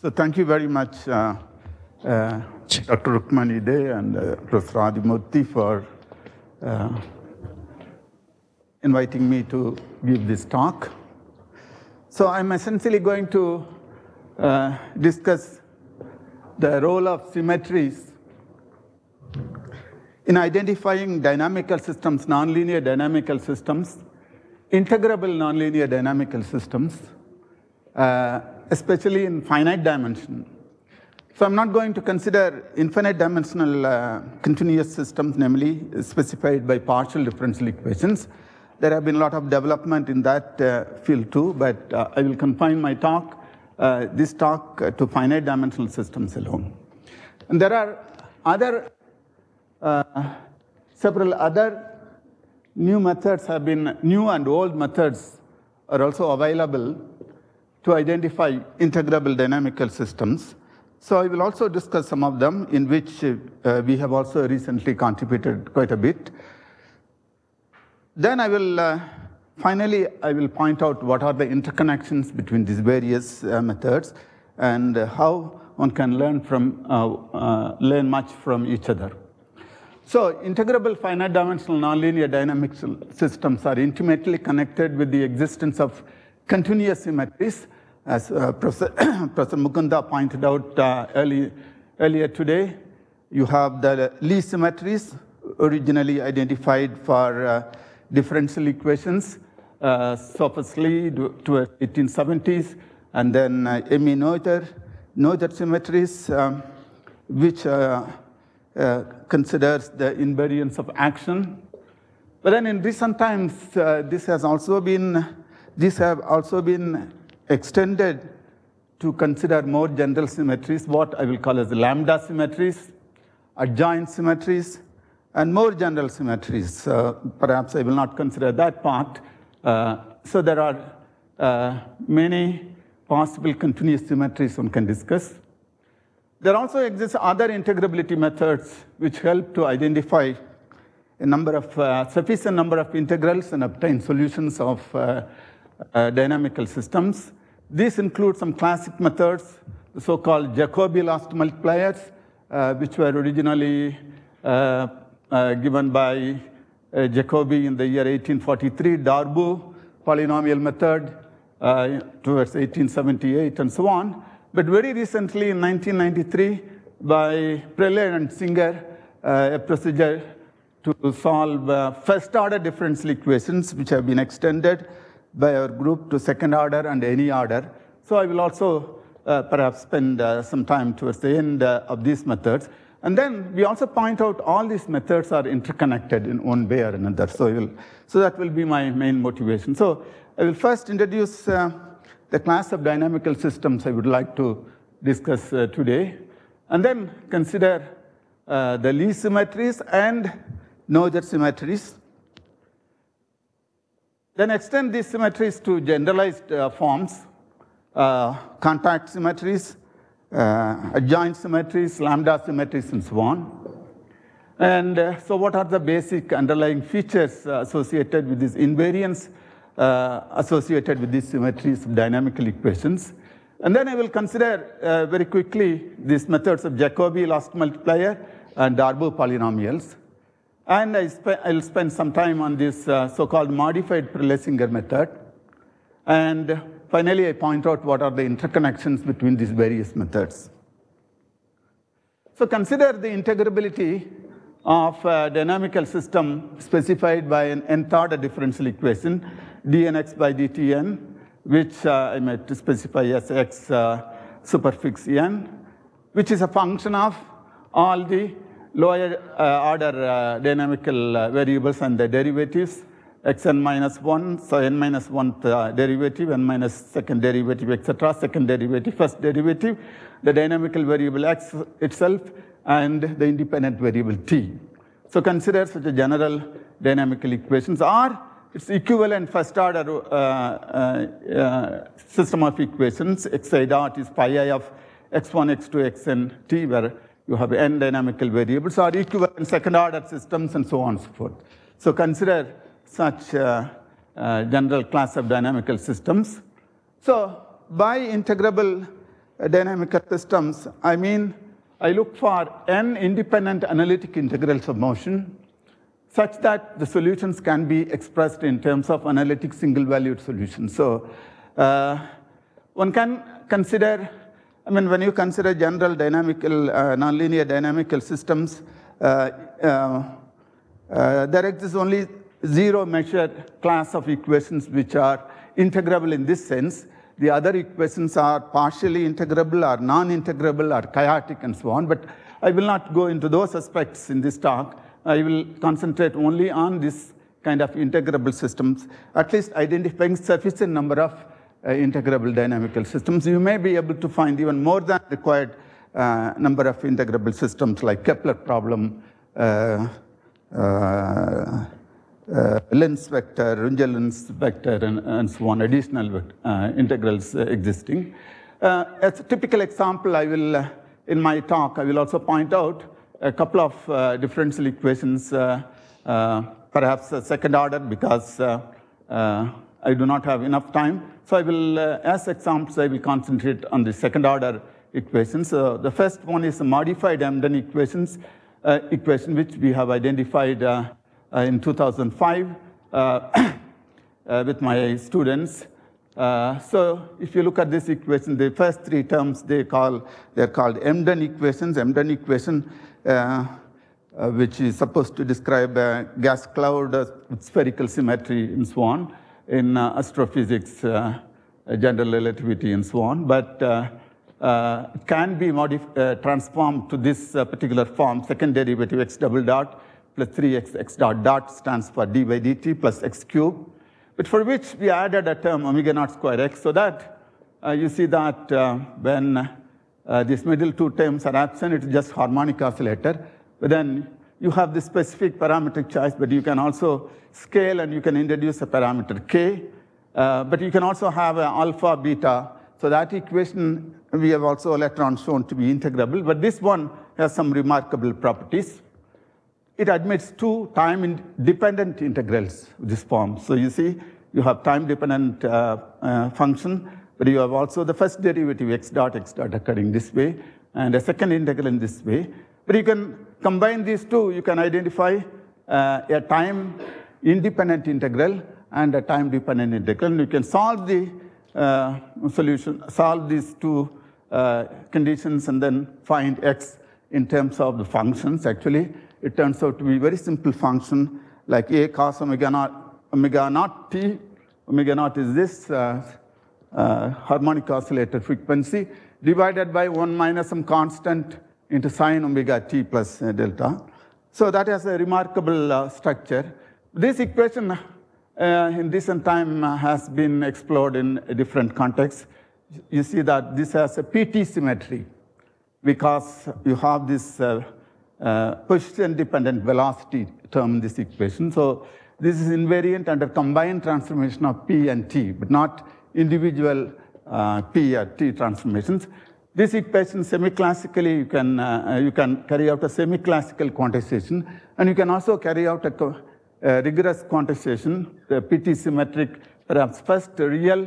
So thank you very much, Dr. Rukmani Dey and Professor Adimurthy for inviting me to give this talk. So I'm essentially going to discuss the role of symmetries in identifying dynamical systems, nonlinear dynamical systems, integrable nonlinear dynamical systems, especially in finite dimension. So I'm not going to consider infinite dimensional continuous systems, namely specified by partial differential equations. There have been a lot of development in that field too, but I will confine my talk, this talk, to finite dimensional systems alone. And there are several other new methods have been, new and old methods are also available to identify integrable dynamical systems. So I will also discuss some of them in which we have also recently contributed quite a bit. Then I will, finally, I will point out what are the interconnections between these various methods and how one can learn much from each other. So integrable finite dimensional nonlinear dynamic systems are intimately connected with the existence of continuous symmetries, as Professor Mukunda pointed out earlier today. You have the Lie symmetries, originally identified for differential equations, Sophus Lie towards 1870s, and then Emmy Noether symmetries, which considers the invariance of action. But then in recent times, these have also been extended to consider more general symmetries, what I will call as the lambda symmetries, adjoint symmetries, and more general symmetries. Perhaps I will not consider that part. So there are many possible continuous symmetries one can discuss. There also exist other integrability methods which help to identify a number of sufficient number of integrals and obtain solutions of dynamical systems. These include some classic methods, the so-called Jacobi last multipliers, which were originally given by Jacobi in the year 1843, Darboux polynomial method towards 1878, and so on. But very recently, in 1993, by Prelay and Singer, a procedure to solve first-order differential equations, which have been extended by our group to second order and any order. So I will also perhaps spend some time towards the end of these methods. And then we also point out all these methods are interconnected in one way or another. So that will be my main motivation. So I will first introduce the class of dynamical systems I would like to discuss today, and then consider the Lie symmetries and Noether symmetries. Then extend these symmetries to generalized forms, compact symmetries, adjoint symmetries, lambda symmetries, and so on. And so what are the basic underlying features associated with these invariants associated with these symmetries of dynamical equations? And then I will consider very quickly these methods of Jacobi last multiplier and Darboux polynomials. And I'll spend some time on this so-called modified Prelay-Singer method. And finally, I point out what are the interconnections between these various methods. So consider the integrability of a dynamical system specified by an nth-order differential equation, dnx by dtn, which I might specify as x superfix n, which is a function of all the lower order dynamical variables and the derivatives, xn minus 1, so n minus 1th derivative, n minus 2nd derivative, etc., second derivative, first derivative, the dynamical variable x itself, and the independent variable t. So consider such a general dynamical equations, or its equivalent first order system of equations. Xi dot is pi I of x1, x2, xn, t, where you have n dynamical variables, or equivalent second order systems, and so on and so forth. So consider such general class of dynamical systems. So by integrable dynamical systems, I mean, I look for n independent analytic integrals of motion such that the solutions can be expressed in terms of analytic single-valued solutions. So one can consider, I mean, when you consider general dynamical, nonlinear dynamical systems, there exists only zero measured class of equations which are integrable in this sense. The other equations are partially integrable or non-integrable or chaotic and so on, but I will not go into those aspects in this talk. I will concentrate only on this kind of integrable systems, at least identifying sufficient number of integrable dynamical systems. You may be able to find even more than required number of integrable systems like Kepler problem, Lenz vector, Runge-Lenz vector, and so on, additional integrals existing. As a typical example, I will, in my talk, I will also point out a couple of differential equations, perhaps second order, because I do not have enough time. So I will, as examples, I will concentrate on the second order equations. The first one is a modified Emden equation, which we have identified in 2005 with my students. So if you look at this equation, the first three terms, they're called Emden equations. Emden equation, which is supposed to describe a gas cloud with spherical symmetry and so on in astrophysics, general relativity and so on. But it can be transformed to this particular form, second derivative x double dot plus 3x x dot dot stands for d by dt plus x cube, but for which we added a term omega naught square x, so that you see that when these middle two terms are absent, it's just harmonic oscillator. But then you have this specific parametric choice, but you can also scale and you can introduce a parameter k, but you can also have an alpha, beta. So that equation we have also later on shown to be integrable, but this one has some remarkable properties. It admits two time-dependent integrals, this form. So you see, you have time-dependent function, but you have also the first derivative x dot occurring this way, and a second integral in this way. But you can combine these two, you can identify a time-independent integral and a time-dependent integral, and you can solve the solution, solve these two conditions, and then find x in terms of the functions. Actually, it turns out to be a very simple function, like a cos omega naught t. Omega naught is this harmonic oscillator frequency divided by 1 minus some constant into sine omega t plus delta. So that has a remarkable structure. This equation in recent time has been explored in a different context. You see that this has a PT symmetry because you have this position-dependent velocity term in this equation. So this is invariant under combined transformation of P and T, but not individual P or T transformations. This equation semi-classically, you can carry out a semi-classical quantization, and you can also carry out a rigorous quantization, the PT symmetric, perhaps first real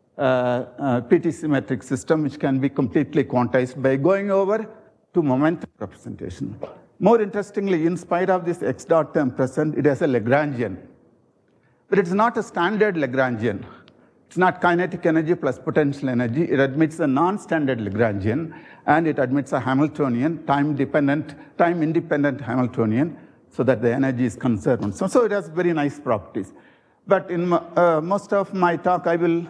PT symmetric system, which can be completely quantized by going over to momentum representation. More interestingly, in spite of this x dot term present, it has a Lagrangian. But it's not a standard Lagrangian. It's not kinetic energy plus potential energy. It admits a non-standard Lagrangian, and it admits a Hamiltonian, time-independent Hamiltonian, so that the energy is conserved. So it has very nice properties. But in most of my talk, I will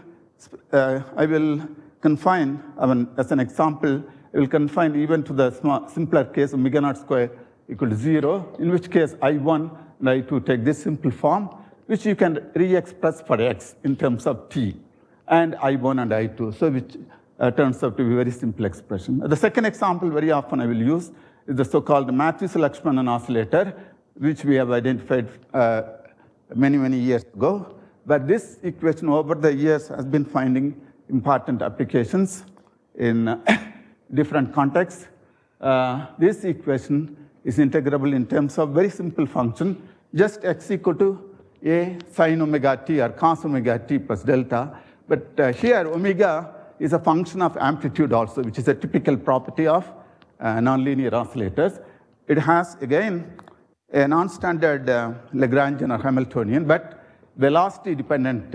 confine, as an example, I will confine even to the simpler case, omega naught square equal to 0, in which case I1 and I2 take this simple form, which you can re-express for x in terms of t, and I1 and I2, so which turns out to be a very simple expression. The second example very often I will use is the so-called Matthews-Lakhsmanan oscillator, which we have identified many, many years ago. But this equation over the years has been finding important applications in different contexts. This equation is integrable in terms of very simple function, just x equal to a sine omega t or cos omega t plus delta. But here omega is a function of amplitude also, which is a typical property of nonlinear oscillators. It has, again, a non-standard Lagrangian or Hamiltonian, but velocity-dependent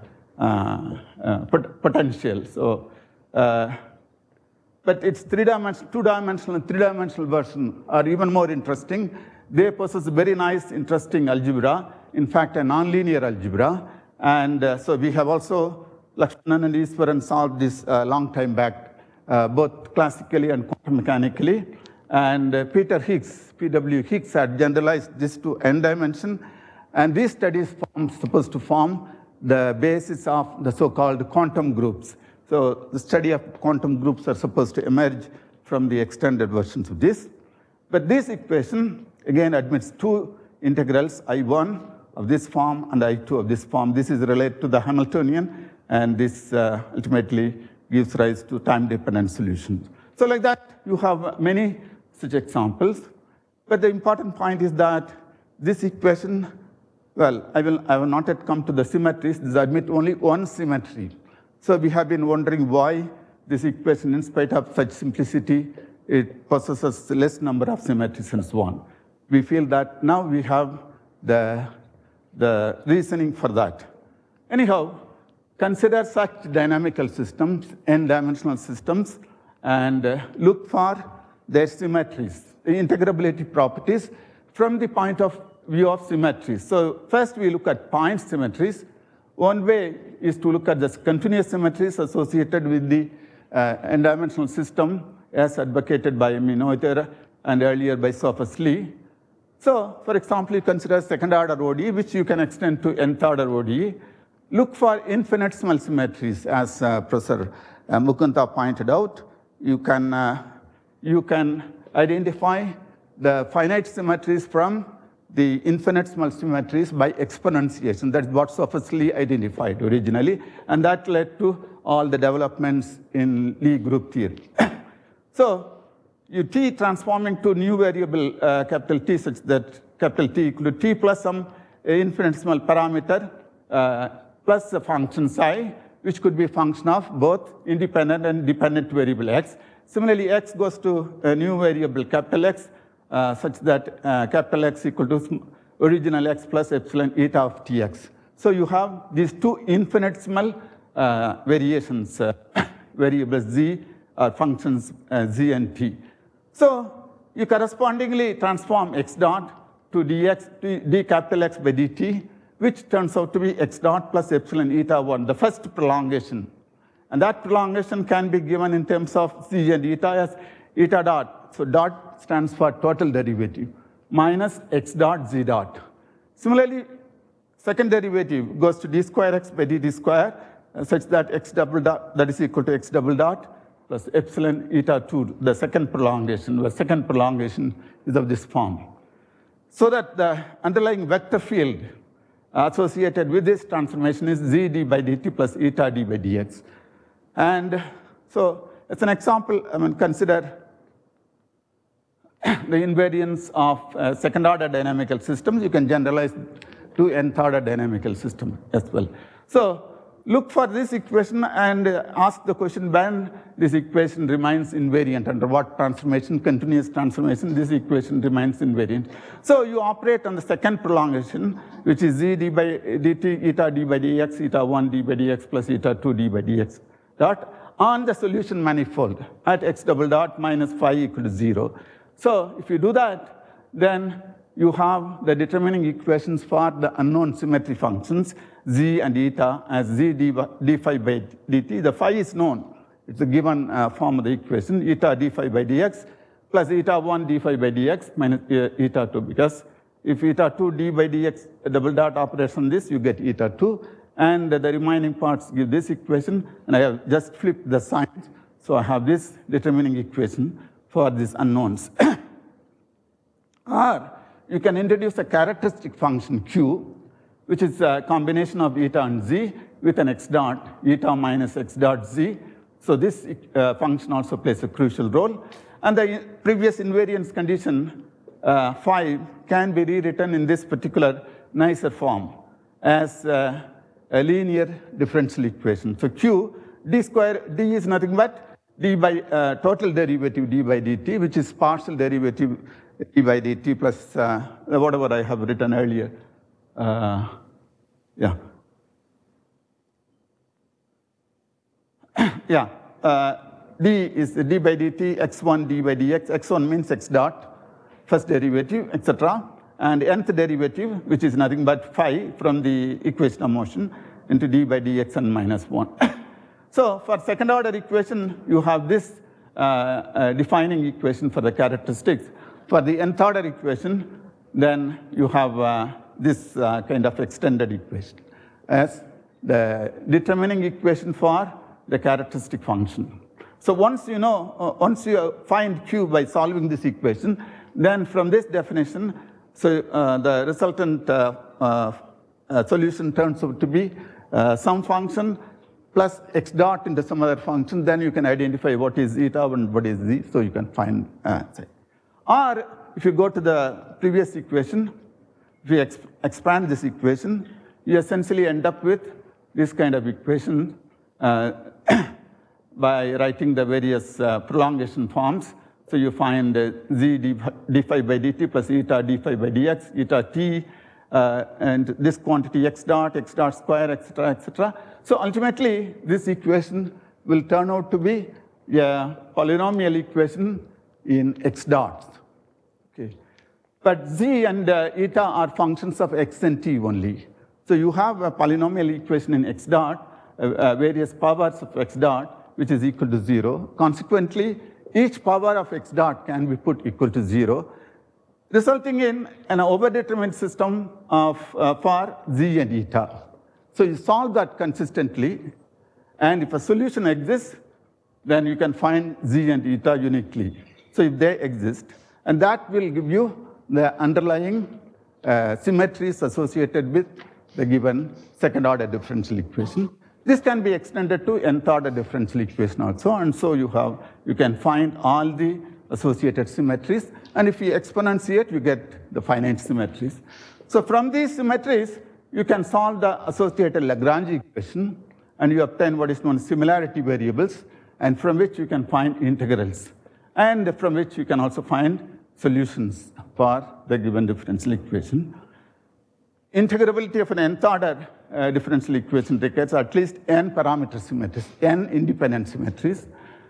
potential. So, but its two-dimensional and three-dimensional version are even more interesting. They possess a very nice, interesting algebra, in fact, a nonlinear algebra. And so we have also, Lakhsmanan and Easwaran solved this a long time back, both classically and quantum mechanically. And Peter Higgs, P.W. Higgs, had generalized this to n dimension. And these studies supposed to form the basis of the so-called quantum groups. So the study of quantum groups are supposed to emerge from the extended versions of this. But this equation, again, admits two integrals, I1 of this form and I2 of this form. This is related to the Hamiltonian, and this ultimately gives rise to time-dependent solutions. So like that, you have many such examples. But the important point is that this equation, well, I will not yet come to the symmetries. This admits only one symmetry. So we have been wondering why this equation, in spite of such simplicity, it possesses less number of symmetries and so on. We feel that now we have the reasoning for that. Anyhow, consider such dynamical systems, n-dimensional systems, and look for their symmetries, the integrability properties from the point of view of symmetries. So first we look at point symmetries. One way is to look at the continuous symmetries associated with the n-dimensional system as advocated by Emmy Noether and earlier by Sophus Lee. So, for example, you consider second-order ODE, which you can extend to nth-order ODE. Look for infinitesimal symmetries, as Professor Mukunda pointed out. You can identify the finite symmetries from the infinitesimal symmetries by exponentiation. That's what Sophus Lee identified originally, and that led to all the developments in Lie group theory. So, you T transforming to new variable capital T such that capital T equal to T plus some infinitesimal parameter plus a function psi, which could be a function of both independent and dependent variable x. Similarly, x goes to a new variable capital X such that capital X equal to original x plus epsilon eta of tx. So you have these two infinitesimal variations, variables z or functions z and t. So you correspondingly transform x dot to dx, d capital X by dt, which turns out to be x dot plus epsilon eta 1, the first prolongation. And that prolongation can be given in terms of z and eta as eta dot. So dot stands for total derivative, minus x dot z dot. Similarly, second derivative goes to d square x by dt square, such that x double dot, that is equal to x double dot, plus epsilon eta 2, the second prolongation. The second prolongation is of this form. So that the underlying vector field associated with this transformation is z d by dt plus eta d by dx. And so, as an example, consider the invariance of second-order dynamical systems. You can generalize to nth-order dynamical system as well. So, look for this equation and ask the question when this equation remains invariant, under what transformation, continuous transformation, this equation remains invariant. So you operate on the second prolongation, which is z d by dt, eta d by dx, eta 1 d by dx plus eta 2 d by dx dot on the solution manifold at x double dot minus phi equal to 0. So if you do that, then you have the determining equations for the unknown symmetry functions, z and eta as z d phi by dt. The phi is known. It's a given form of the equation, eta d phi by dx plus eta 1 d phi by dx minus eta 2. Because if eta 2 d by dx double dot operates on this, you get eta 2. And the remaining parts give this equation. And I have just flipped the signs. So I have this determining equation for these unknowns. Or you can introduce a characteristic function q, which is a combination of eta and z with an x dot, eta minus x dot z. So this function also plays a crucial role. And the previous invariance condition, phi, can be rewritten in this particular nicer form as a linear differential equation. So q d square, d is nothing but d by total derivative d by dt, which is partial derivative d by dt plus whatever I have written earlier. Yeah. Yeah. D is d by dt, x1 d by dx. x1 means x dot, first derivative, etc. And nth derivative, which is nothing but phi from the equation of motion, into d by dx and minus 1. So for second order equation, you have this defining equation for the characteristics. For the nth order equation, then you have this kind of extended equation as the determining equation for the characteristic function. So once you know, once you find Q by solving this equation, then from this definition, so the resultant solution turns out to be some function plus x dot into some other function. Then you can identify what is eta and what is z, so you can find say. Or if you go to the previous equation, if you expand this equation, you essentially end up with this kind of equation by writing the various prolongation forms. So you find z d phi by dt plus eta d phi by dx, eta t, and this quantity x dot square, etc., etc. So ultimately, this equation will turn out to be a polynomial equation in x dots. Okay. But z and eta are functions of x and t only. So you have a polynomial equation in x dot, various powers of x dot, which is equal to 0. Consequently, each power of x dot can be put equal to 0, resulting in an overdetermined system of, for z and eta. So you solve that consistently, and if a solution exists, then you can find z and eta uniquely. So if they exist, and that will give you the underlying symmetries associated with the given second order differential equation. This can be extended to nth order differential equation also, and so you can find all the associated symmetries, and if you exponentiate, you get the finite symmetries. So from these symmetries, you can solve the associated Lagrange equation, and you obtain what is known as similarity variables, and from which you can find integrals, and from which you can also find solutions for the given differential equation. Integrability of an nth order differential equation requires at least n parameter symmetries, n independent symmetries.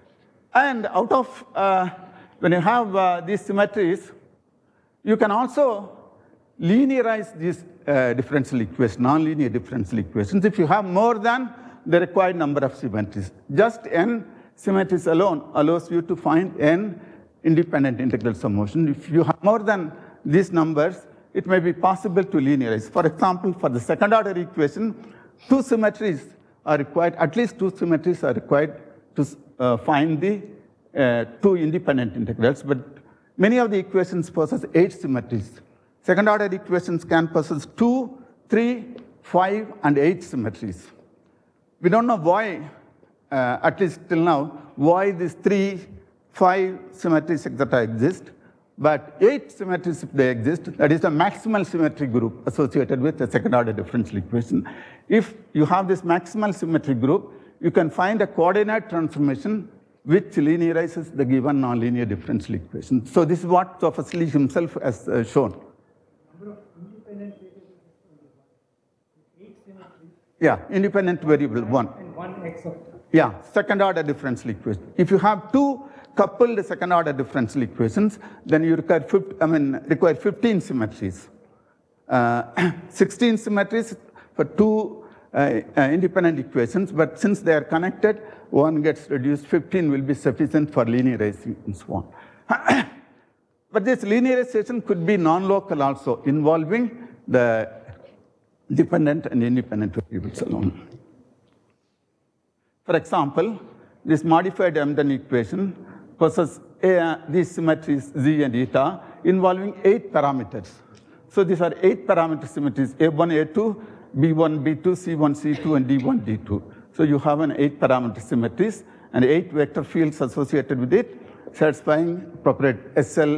And out of, when you have these symmetries, you can also linearize these differential equations, nonlinear differential equations, if you have more than the required number of symmetries. Just n symmetries alone allows you to find n independent integrals of motion. If you have more than these numbers, it may be possible to linearize. For example, for the second order equation, two symmetries are required, at least two symmetries are required to find the two independent integrals, but many of the equations possess 8 symmetries. Second order equations can possess 2, 3, 5, and 8 symmetries. We don't know why, at least till now, why these 3, 5 symmetries, etc. exist. But 8 symmetries, if they exist, that is the maximal symmetry group associated with the second order differential equation. If you have this maximal symmetry group, you can find a coordinate transformation which linearizes the given nonlinear differential equation. So this is what Toffoli himself has shown. Number of independent variables is 8 symmetries. Yeah, independent variable 1. And 1 x of that. Yeah, second order differential equation. If you have two coupled second order differential equations, then you require 15 symmetries. 16 symmetries for two independent equations, but since they are connected, one gets reduced, 15 will be sufficient for linearizing and so on. But this linearization could be non-local also, involving the dependent and independent variables alone. For example, this modified Emden equation possesses these symmetries z and eta involving 8 parameters. So these are 8 parameter symmetries, A1, A2, B1, B2, C1, C2, and D1, D2. So you have an 8 parameter symmetries and 8 vector fields associated with it, satisfying appropriate SL,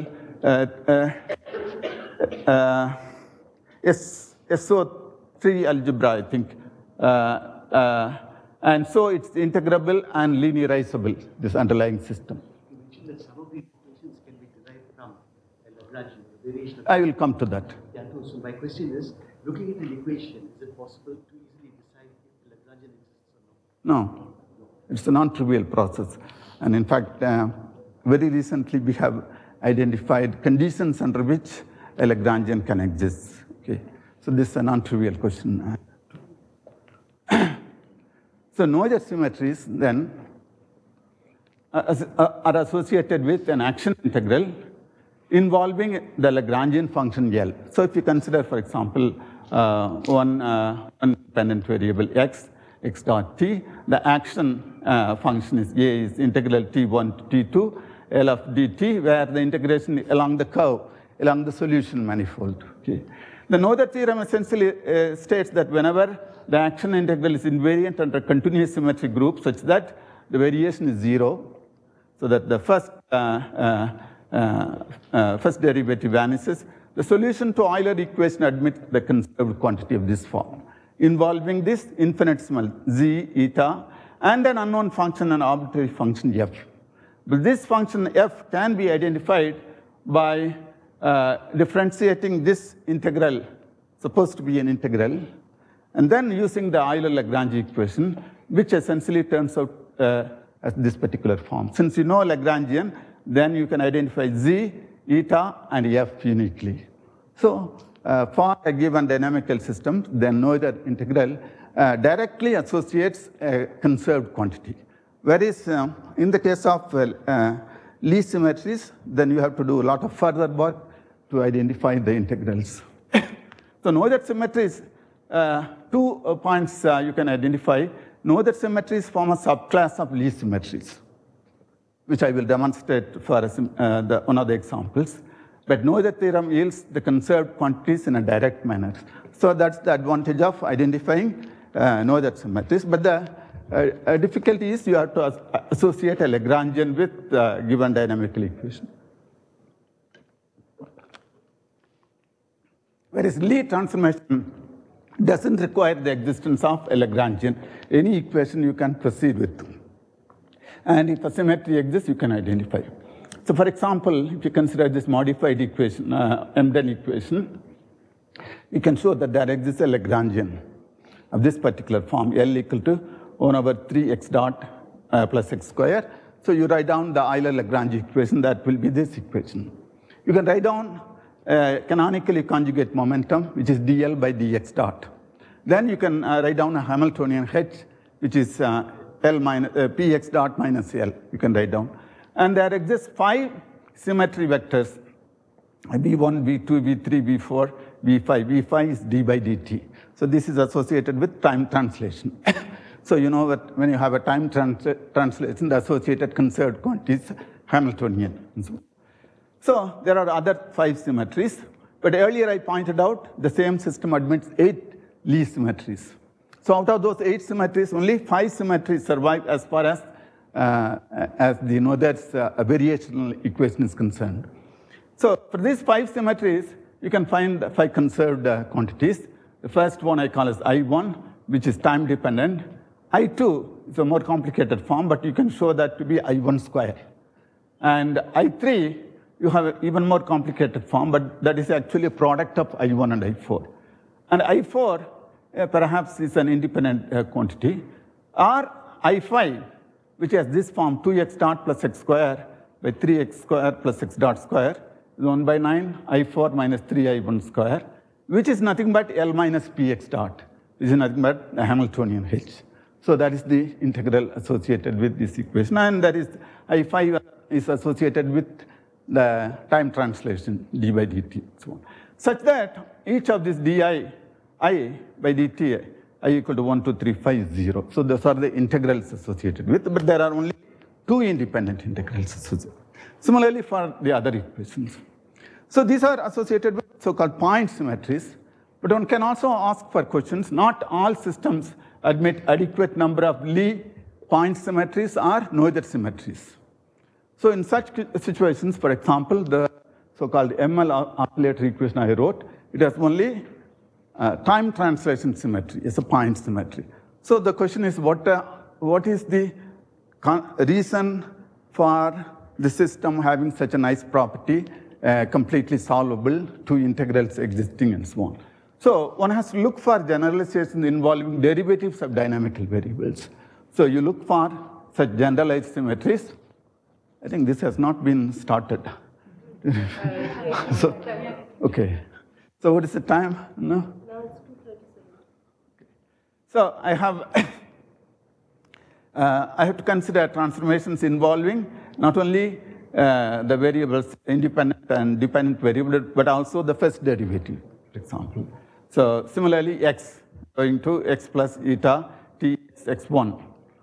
SO3 algebra, I think, And so it's integrable and linearizable, this underlying system. You mentioned that some of these equations can be derived from a Lagrangian, a variation of. I will come to that. Yeah, no, so my question is, looking at an equation, is it possible to easily decide if the Lagrangian exists or not? No, it's a non-trivial process. And in fact, very recently we have identified conditions under which a Lagrangian can exist. Okay, so this is a non-trivial question. So Noether symmetries then are associated with an action integral involving the Lagrangian function L. So if you consider, for example, one independent variable x dot t, the action function is A is integral t1 to t2, L of dt, where the integration along the curve, along the solution manifold. Okay. The Noether theorem essentially states that whenever the action integral is invariant under continuous symmetric group such that the variation is 0, so that the first derivative vanishes, the solution to Euler equation admits the conserved quantity of this form, involving this infinitesimal z, eta, and an unknown function, an arbitrary function f. But this function f can be identified by differentiating this integral, supposed to be an integral, and then using the Euler-Lagrange equation, which essentially turns out as this particular form. Since you know Lagrangian, then you can identify z, eta, and f uniquely. So for a given dynamical system, then Noether integral directly associates a conserved quantity. Whereas in the case of Lie symmetries, then you have to do a lot of further work to identify the integrals. So Noether symmetries, 2 points you can identify. Noether symmetries form a subclass of Lie symmetries, which I will demonstrate for one of the examples. But Noether theorem yields the conserved quantities in a direct manner. So that's the advantage of identifying Noether symmetries. But the difficulty is you have to associate a Lagrangian with the given dynamical equation. Whereas Lie transformation doesn't require the existence of a Lagrangian. Any equation you can proceed with. And if a symmetry exists, you can identify. So for example, if you consider this modified equation, Emden equation, you can show that there exists a Lagrangian of this particular form, L equal to 1 over 3x dot plus x square. So you write down the Euler-Lagrange equation, that will be this equation. You can write down canonically conjugate momentum, which is dl by dx dot. Then you can write down a Hamiltonian h, which is L minus, px dot minus L, you can write down. And there exists 5 symmetry vectors, v1, v2, v3, v4, v5. v5 is d by dt. So this is associated with time translation. So you know that when you have a time translation, the associated conserved quantity is Hamiltonian. So there are other 5 symmetries. But earlier I pointed out the same system admits 8 Lie symmetries. So out of those 8 symmetries, only 5 symmetries survive as far as the Noether's variational equation is concerned. So for these 5 symmetries, you can find 5 conserved quantities. The first one I call as I1, which is time dependent. I2 is a more complicated form, but you can show that to be I1 square. And I3, you have an even more complicated form, but that is actually a product of I1 and I4. And I4 perhaps is an independent quantity. Or I5, which has this form 2x dot plus x square by 3x square plus x dot square is 1 by 9 I4 minus 3I1 square, which is nothing but L minus px dot, which is nothing but a Hamiltonian h. So that is the integral associated with this equation. And that is I5 is associated with the time translation d by dt, so on. Such that each of these di, I by dt, I equal to 1, 2, 3, 5, 0. So those are the integrals associated with, but there are only 2 independent integrals associated. Similarly for the other equations. So these are associated with so-called point symmetries, but one can also ask for questions. Not all systems admit adequate number of Lie point symmetries or Noether symmetries. So in such situations, for example, the so-called ML oscillator equation I wrote, it has only time translation symmetry, it's a point symmetry. So the question is, what is the reason for the system having such a nice property, completely solvable, two integrals existing, and so on? So one has to look for generalizations involving derivatives of dynamical variables. So you look for such generalized symmetries. I think this has not been started. So, okay. So what is the time? No? Now it's 2:37. So I have to consider transformations involving not only the variables independent and dependent variable, but also the first derivative, for example. So similarly, x going to x plus eta t x1.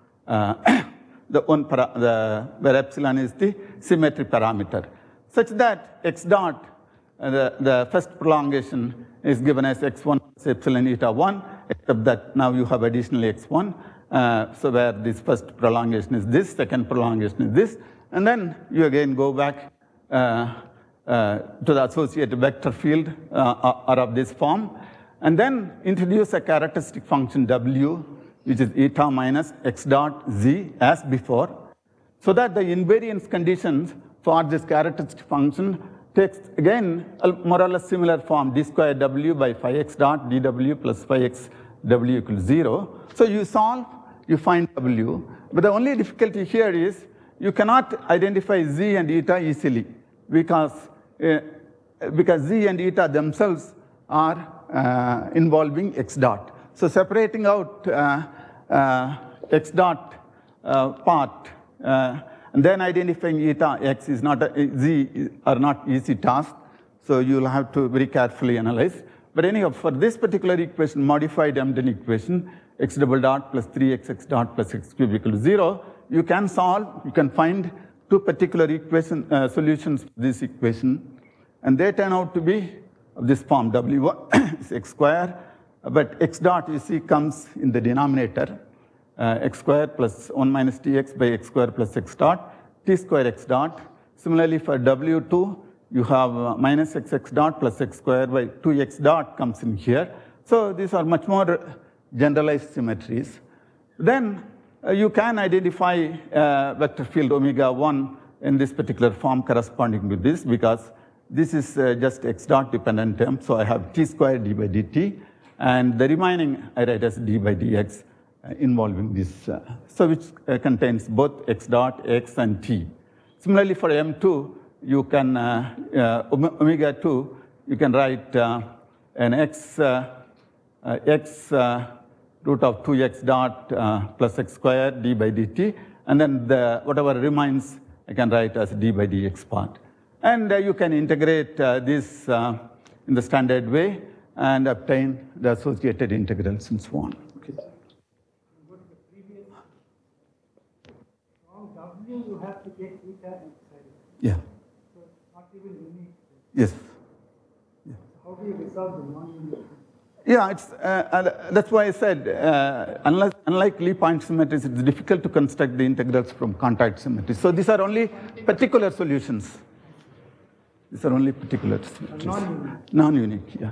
Where epsilon is the symmetry parameter, such that x dot, the first prolongation is given as x1 plus epsilon eta 1, except that now you have additionally x1. So where this first prolongation is this, second prolongation is this, and then you again go back to the associated vector field are of this form, and then introduce a characteristic function w, which is eta minus x dot z as before, so that the invariance conditions for this characteristic function takes again a more or less similar form, d square w by phi x dot dw plus phi x w equals 0. So you solve, you find w, but the only difficulty here is you cannot identify z and eta easily, because z and eta themselves are involving x dot. So separating out x dot part and then identifying eta x is not z are not easy task. So you'll have to very carefully analyze. But anyhow, for this particular equation, modified Emden equation, x double dot plus 3x dot plus x cube equals 0, you can solve, you can find two particular equation solutions for this equation, and they turn out to be of this form, w1 is x square, but x dot, you see, comes in the denominator, x square plus 1 minus tx by x square plus x dot, t square x dot. Similarly, for w2, you have minus x dot plus x square by 2x dot comes in here. So these are much more generalized symmetries. Then you can identify vector field omega 1 in this particular form corresponding to this, because this is just x dot dependent term. So I have t square d by dt, and the remaining I write as d by dx involving this, so which contains both x dot, x, and t. Similarly, for m2, you can, omega 2, you can write an x root of 2x dot plus x square d by dt, and then whatever remains, I can write as d by dx part. And you can integrate this in the standard way and obtain the associated integrals and so on. Okay. What the previous from W you have to get eta inside it. Yeah. So it's not even unique. Yes. Yeah. How do you resolve the non-unique? Yeah, it's, that's why I said, unlike Lie point symmetries, it's difficult to construct the integrals from contact symmetries. So these are only particular solutions. These are only particular symmetries. Non-unique. Non-unique, yeah.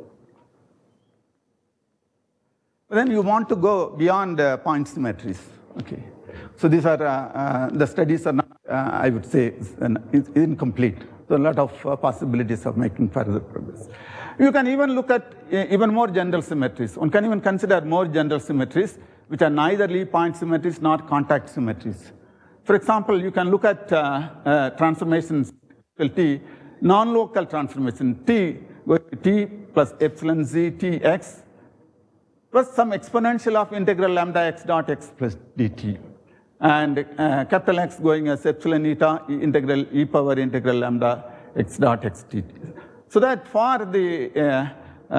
But then you want to go beyond point symmetries. Okay. So these are, the studies are not, I would say, incomplete. So a lot of possibilities of making further progress. You can even look at even more general symmetries. One can even consider more general symmetries, which are neither Lie point symmetries nor contact symmetries. For example, you can look at transformations T, non-local transformation T, going to T plus epsilon z Tx, plus some exponential of integral lambda x dot x plus dt. And capital X going as epsilon eta integral e power integral lambda x dot x dt. So that for the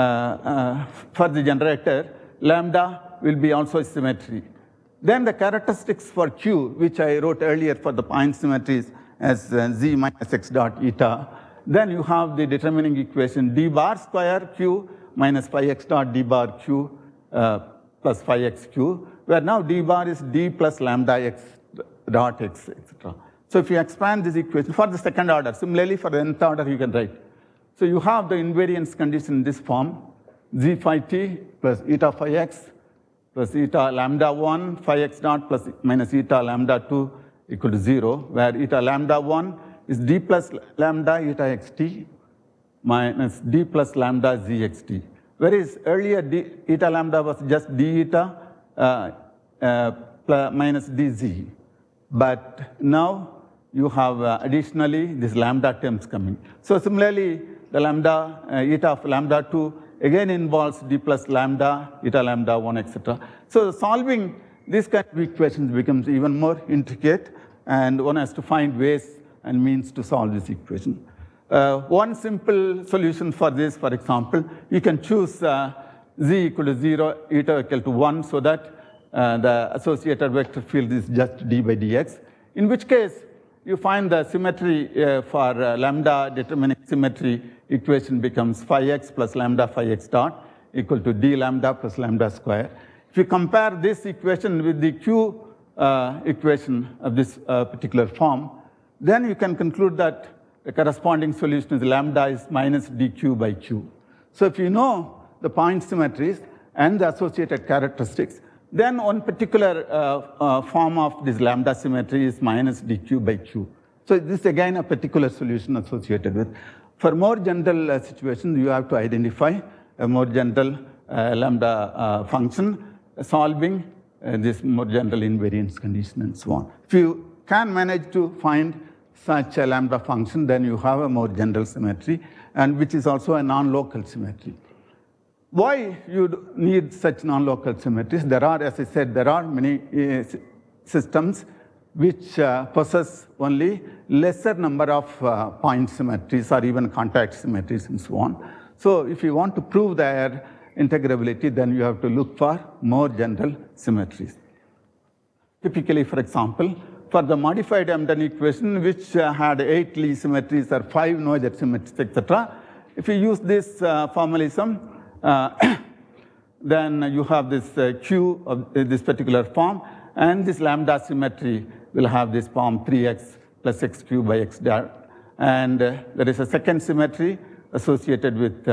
generator, lambda will be also a symmetry. Then the characteristics for Q, which I wrote earlier for the point symmetries as z minus x dot eta. Then you have the determining equation d bar square Q minus phi x dot d bar Q plus phi x Q, where now d bar is d plus lambda x dot x, etc. So if you expand this equation for the second order, similarly for the nth order you can write. So you have the invariance condition in this form, z phi t plus eta phi x plus eta lambda 1 phi x dot plus minus eta lambda 2 equal to 0, where eta lambda 1 is d plus lambda eta xt minus d plus lambda zxt. Whereas earlier eta lambda was just d eta minus dz. But now you have additionally these lambda terms coming. So similarly, the lambda, eta of lambda 2 again involves d plus lambda, eta lambda 1, etc. So solving these kind of equations becomes even more intricate, and one has to find ways and means to solve this equation. One simple solution for this, for example, you can choose z equal to 0, eta equal to 1, so that the associated vector field is just d by dx, in which case you find the symmetry for lambda determining symmetry equation becomes phi x plus lambda phi x dot equal to d lambda plus lambda square. If you compare this equation with the Q equation of this particular form, then you can conclude that the corresponding solution is lambda is minus dq by q. So if you know the point symmetries and the associated characteristics, then one particular form of this lambda symmetry is minus dq by q. So this is again a particular solution associated with. For more general situations, you have to identify a more general lambda function, solving this more general invariance condition and so on. If you can manage to find such a lambda function, then you have a more general symmetry, and which is also a non-local symmetry. Why you need such non-local symmetries? There are, as I said, there are many systems which possess only lesser number of point symmetries or even contact symmetries and so on. So if you want to prove their integrability, then you have to look for more general symmetries. Typically, for example, for the modified Emden equation, which had 8 Lie symmetries or 5 Noether symmetries, etc., if you use this formalism, then you have this Q of this particular form, and this lambda symmetry will have this form 3x plus x cubed by x dot. And there is a second symmetry associated with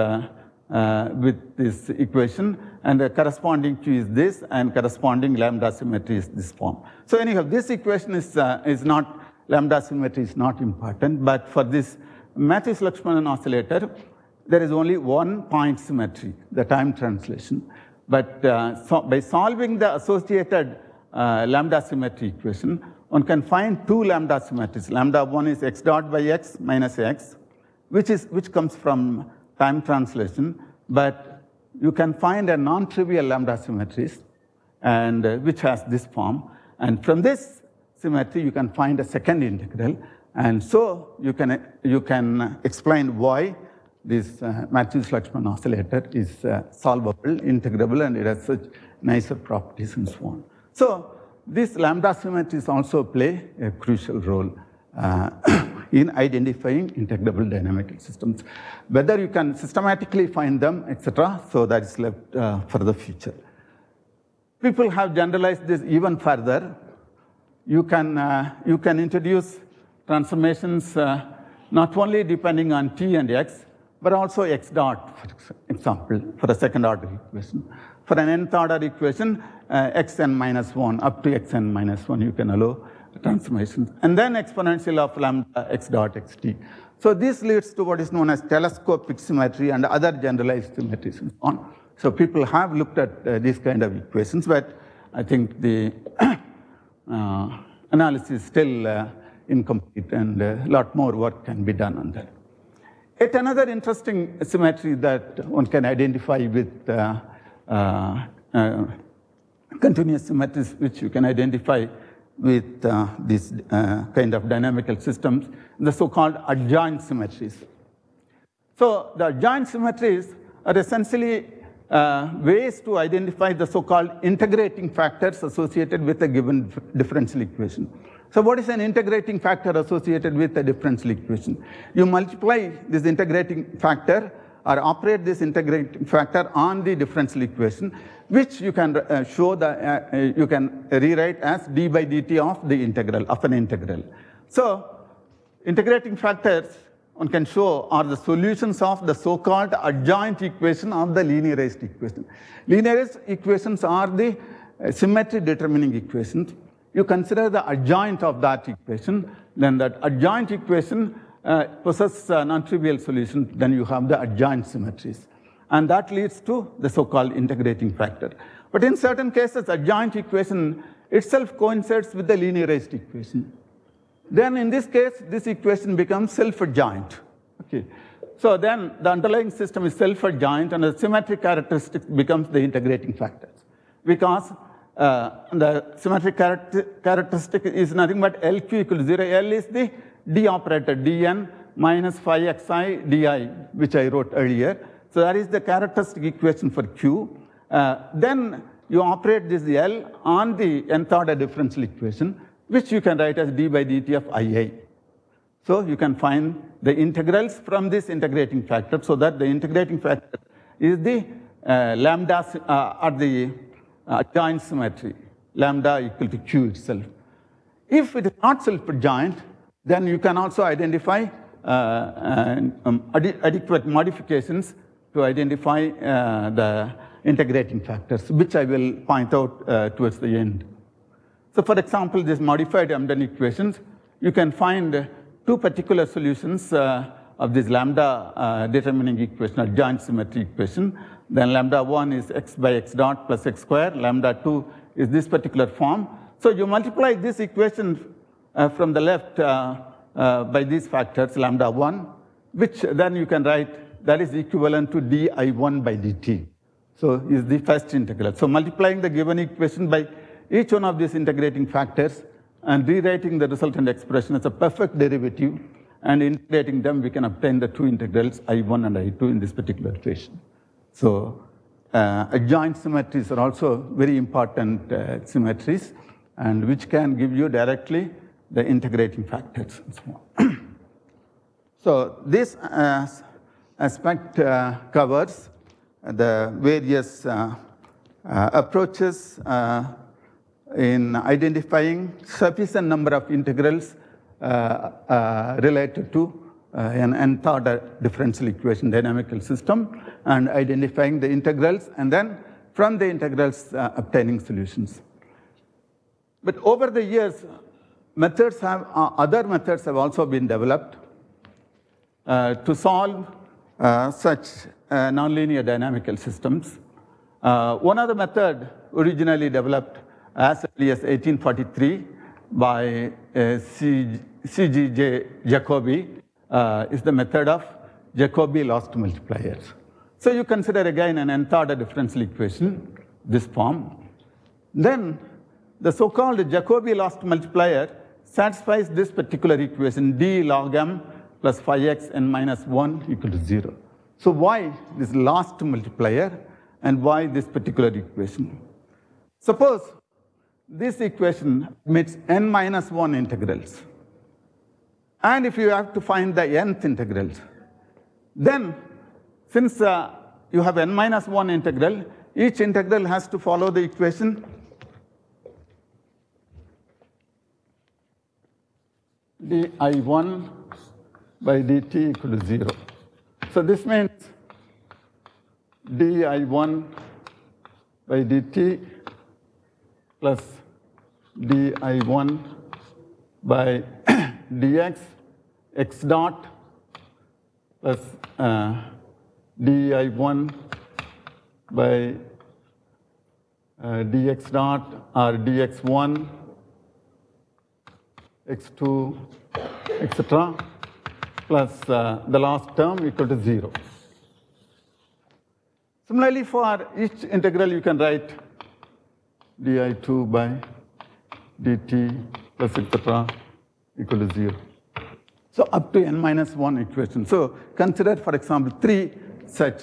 this equation, and the corresponding Q is this, and corresponding lambda symmetry is this form. So anyhow, this equation is not, lambda symmetry is not important, but for this Matthews-Lakhsmanan oscillator, there is only one point symmetry, the time translation. But by solving the associated lambda symmetry equation, one can find two lambda symmetries. Lambda 1 is x dot by x minus x, which comes from time translation, but you can find a non-trivial lambda symmetries, and which has this form. And from this symmetry, you can find a second integral. And so you can explain why this Matthews-Lakhsmanan oscillator is solvable, integrable, and it has such nicer properties and so on. So these lambda symmetries also play a crucial role in identifying integrable dynamical systems. Whether you can systematically find them, etc., so that is left for the future. People have generalized this even further. You can introduce transformations not only depending on t and x, but also x dot, for example, for a second order equation. For an nth order equation, xn minus 1, up to xn minus 1, you can allow transformations. And then exponential of lambda x dot xt. So this leads to what is known as telescopic symmetry and other generalized symmetries and so on. So people have looked at these kind of equations, but I think the analysis is still incomplete, and a lot more work can be done on that. Yet another interesting symmetry that one can identify with continuous symmetries, which you can identify with these kind of dynamical systems, the so-called adjoint symmetries. So the adjoint symmetries are essentially ways to identify the so-called integrating factors associated with a given differential equation. So what is an integrating factor associated with a differential equation? You multiply this integrating factor or operate this integrating factor on the differential equation, which you can show that you can rewrite as d by dt of the integral, of an integral. So integrating factors one can show are the solutions of the so-called adjoint equation of the linearized equation. Linearized equations are the symmetry determining equations. You consider the adjoint of that equation, then that adjoint equation possesses a non-trivial solution, then you have the adjoint symmetries. And that leads to the so-called integrating factor. But in certain cases, adjoint equation itself coincides with the linearized equation. Then in this case, this equation becomes self-adjoint. Okay. So then the underlying system is self-adjoint, and the symmetric characteristic becomes the integrating factors. Because the symmetric characteristic is nothing but LQ equals 0. L is the D operator, dn minus phi xi di, which I wrote earlier. So that is the characteristic equation for Q. Then you operate this L on the nth order differential equation, which you can write as d by dt of Ia. So you can find the integrals from this integrating factor, so that the integrating factor is the lambda or the adjoint symmetry, lambda equal to Q itself. If it is not self-adjoint, then you can also identify adequate modifications to identify the integrating factors, which I will point out towards the end. So for example, this modified Hamilton equations, you can find two particular solutions of this lambda determining equation, adjoint symmetry equation. Then lambda 1 is x by x dot plus x square. Lambda 2 is this particular form. So you multiply this equation from the left by these factors, lambda 1, which then you can write that is equivalent to di1 by dt. So is the first integral. So multiplying the given equation by each one of these integrating factors and rewriting the resultant expression as a perfect derivative, and integrating them, we can obtain the two integrals, I1 and I2 in this particular equation. So adjoint symmetries are also very important symmetries, and which can give you directly the integrating factors and so on. So this aspect covers the various approaches in identifying sufficient number of integrals related to an nth order differential equation dynamical system, and identifying the integrals, and then from the integrals obtaining solutions. But over the years, other methods have also been developed to solve such nonlinear dynamical systems. One other method originally developed as early as 1843 by C.G.J. Jacobi is the method of Jacobi lost multipliers. So you consider again an nth order differential equation, this form. Then the so-called Jacobi lost multiplier satisfies this particular equation, d log m plus phi x n minus 1 equal to 0. So why this lost multiplier, and why this particular equation? Suppose this equation admits n minus 1 integrals. And if you have to find the nth integrals, then since you have n minus 1 integral, each integral has to follow the equation di1 by dt equal to 0. So this means di1 by dt plus di1 by dx x dot plus di1 by dx dot or dx1, x2, etc. plus the last term equal to 0. Similarly, for each integral, you can write di2 by dt plus etc. equal to 0. So up to n minus 1 equation. So consider, for example, three such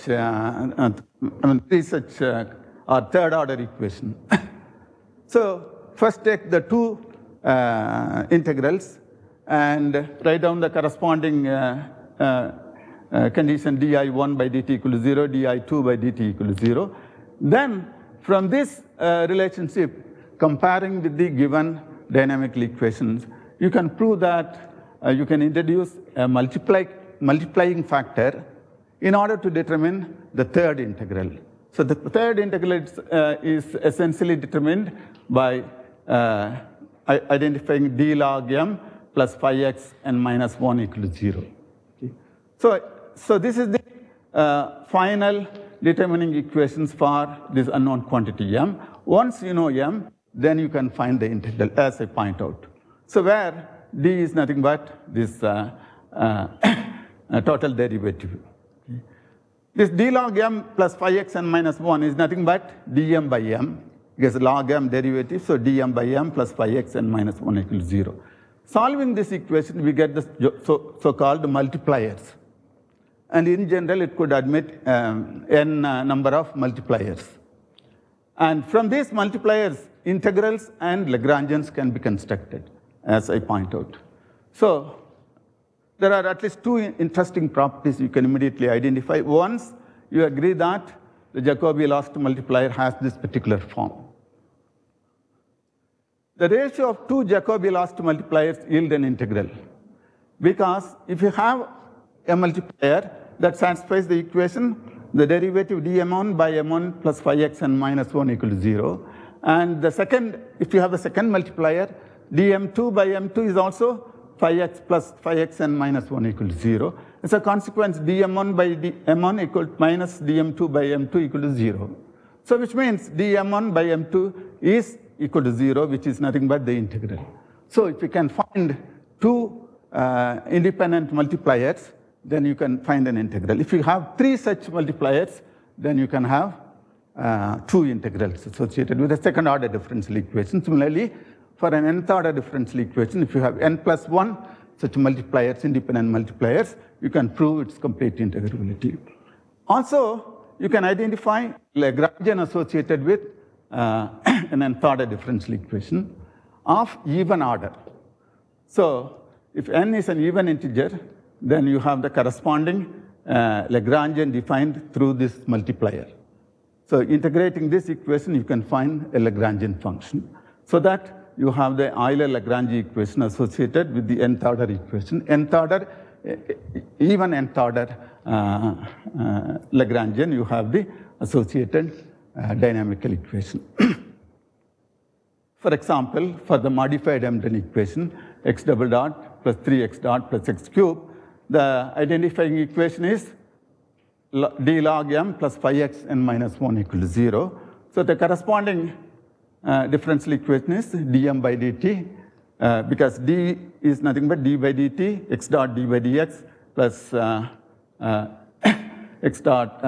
third order equation. So first take the two integrals and write down the corresponding condition di1 by dt equal to 0, di2 by dt equal to 0. Then from this relationship, comparing with the given dynamical equations, you can prove that you can introduce a multiply multiplying factor in order to determine the third integral. So the third integral is essentially determined by identifying d log m plus phi x n minus 1 equal to 0. Okay. So this is the final determining equations for this unknown quantity m. Once you know m, then you can find the integral, as I point out. So where d is nothing but this total derivative. Okay. This d log m plus phi x n minus 1 is nothing but dm by m, because log m derivative, so dm by m plus phi x n minus 1 equals 0. Solving this equation, we get the so-called multipliers. And in general, it could admit n number of multipliers. And from these multipliers, integrals and Lagrangians can be constructed, as I point out. So there are at least two interesting properties you can immediately identify. Once you agree that the Jacobi last multiplier has this particular form. The ratio of two Jacobi last multipliers yield an integral. Because if you have a multiplier that satisfies the equation, the derivative dm1 by m1 plus phi x n minus 1 equal to 0. And the second, if you have a second multiplier, dm2 by m2 is also phi x plus phi x n minus 1 equal to 0. As a consequence, dm1 by m1 equal minus dm2 by m2 equal to 0. So which means dm1 by m2 is equal to 0, which is nothing but the integral. So if you can find two independent multipliers, then you can find an integral. If you have three such multipliers, then you can have two integrals associated with a second order differential equation. Similarly, for an nth order differential equation, if you have n plus 1 such multipliers, independent multipliers, you can prove its complete integrability. Also, you can identify Lagrangian associated with an nth order differential equation of even order. So if n is an even integer, then you have the corresponding Lagrangian defined through this multiplier. So integrating this equation, you can find a Lagrangian function. So that you have the Euler-Lagrange equation associated with the nth order equation. Nth order, even nth order Lagrangian, you have the associated dynamical equation. For example, for the modified Emden equation, x double dot plus 3x dot plus x cube, the identifying equation is d log m plus phi x n minus 1 equal to 0. So the corresponding differential equation is dm by dt, because d is nothing but d by dt, x dot d by dx plus x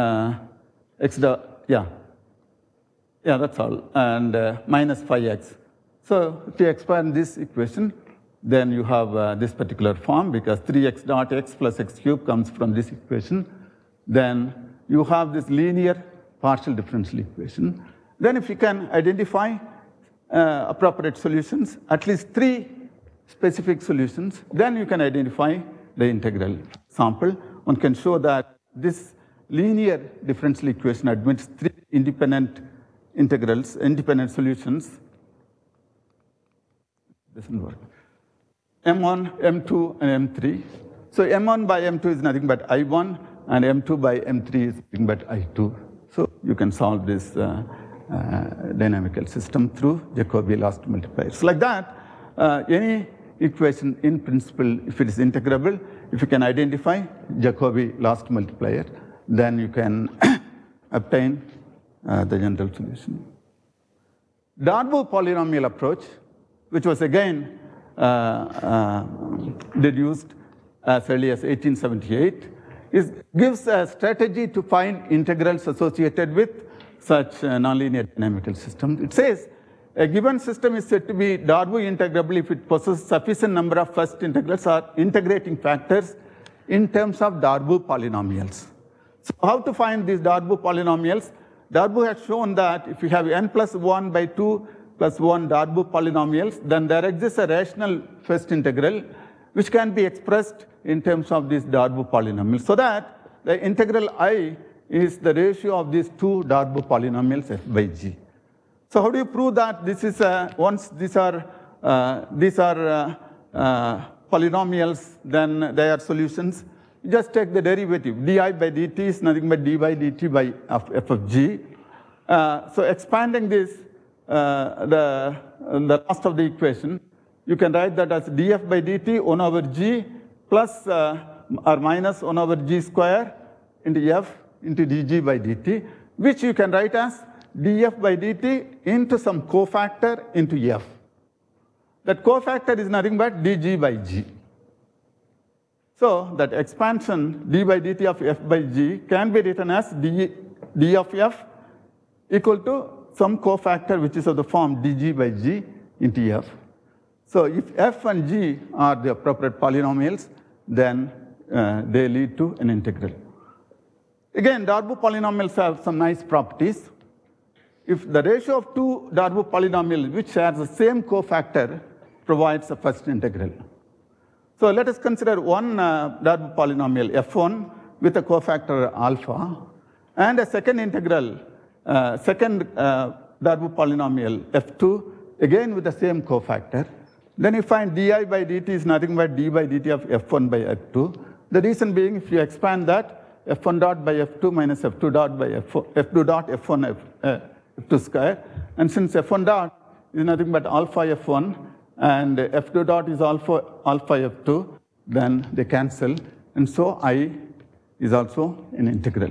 dot, yeah, that's all, and minus phi x. So if you expand this equation, then you have this particular form, because 3x dot x plus x cube comes from this equation. Then you have this linear partial differential equation. Then if you can identify appropriate solutions, at least three specific solutions, then you can identify the integral. For example, one can show that this linear differential equation admits three independent integrals, independent solutions. Doesn't work. M1, M2, and M3. So M1 by M2 is nothing but I1, and M2 by M3 is nothing but I2. So you can solve this dynamical system through Jacobi last multipliers. Like that, any equation in principle, if it is integrable, if you can identify Jacobi last multiplier, then you can obtain the general solution. Darboux polynomial approach, which was again deduced as early as 1878, gives a strategy to find integrals associated with such nonlinear dynamical systems. It says a given system is said to be Darboux integrable if it possesses sufficient number of first integrals or integrating factors in terms of Darboux polynomials. So how to find these Darboux polynomials? Darboux has shown that if you have n plus 1 by 2 plus 1 Darboux polynomials, then there exists a rational first integral which can be expressed in terms of these Darboux polynomials. So that the integral I is the ratio of these two Darboux polynomials f by g. So how do you prove that this is once these are polynomials, then they are solutions? you just take the derivative. Di by dt is nothing but d by dt by f of g. So expanding this, the last of the equation, you can write that as df by dt 1 over g plus or minus 1 over g square into f into dg by dt, which you can write as df by dt into some cofactor into f. That cofactor is nothing but dg by g. So that expansion d by dt of f by g can be written as d of f equal to some cofactor which is of the form dg by g into f. So if f and g are the appropriate polynomials, then they lead to an integral. Again, Darboux polynomials have some nice properties. If the ratio of two Darboux polynomials which share the same cofactor provides a first integral. So let us consider one Darboux polynomial f1 with a cofactor alpha, and a second integral, second Darboux polynomial f2, again with the same cofactor. Then you find di by dt is nothing but d by dt of f1 by f2. The reason being, if you expand that, f1 dot by f2 minus f2 dot by f2 dot f1 f2 square. And since f1 dot is nothing but alpha f1 and f2 dot is alpha f2, then they cancel. And so I is also an integral.